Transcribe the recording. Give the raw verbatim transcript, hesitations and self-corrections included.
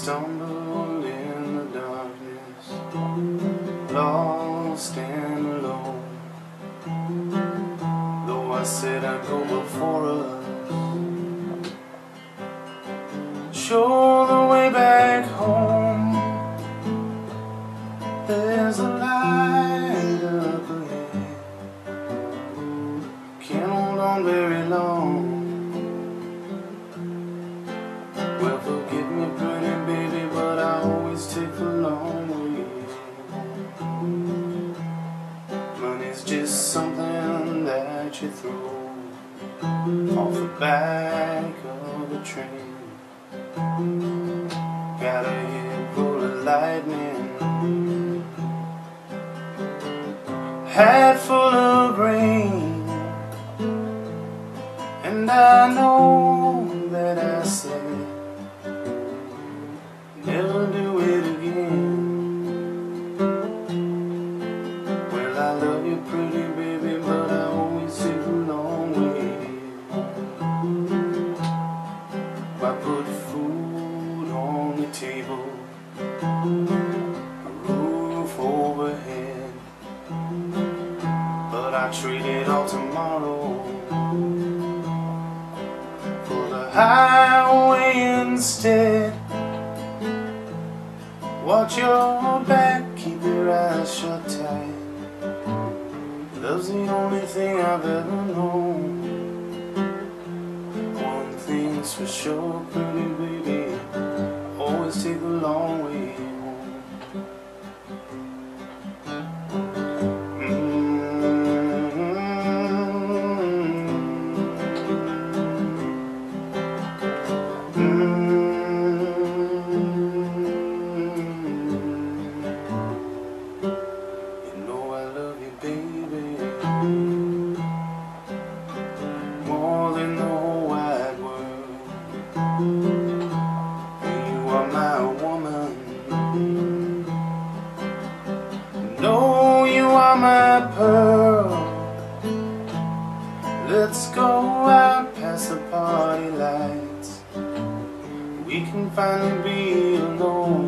stumble in the darkness, lost and alone. Though I said I'd go before us, show the way back home. There's a light up ahead, can't hold on very long. Well, forgive me pretty baby, but I always take the long way. Money's just something that you throw off the back of a train. Got a head full of lightning, hat full of rain, and I know that I said never do it again. Well, I love you pretty baby, but I always take the long way. I put food on the table, a roof overhead, but I trade it all tomorrow for the highway instead. Watch your back, keep your eyes shut tight. Love's the only thing I've ever known. One thing's for sure, pretty baby, always take the long way home. More than the whole wide world, you are my woman. No, you are my pearl. Let's go out past the party lights, we can finally be alone.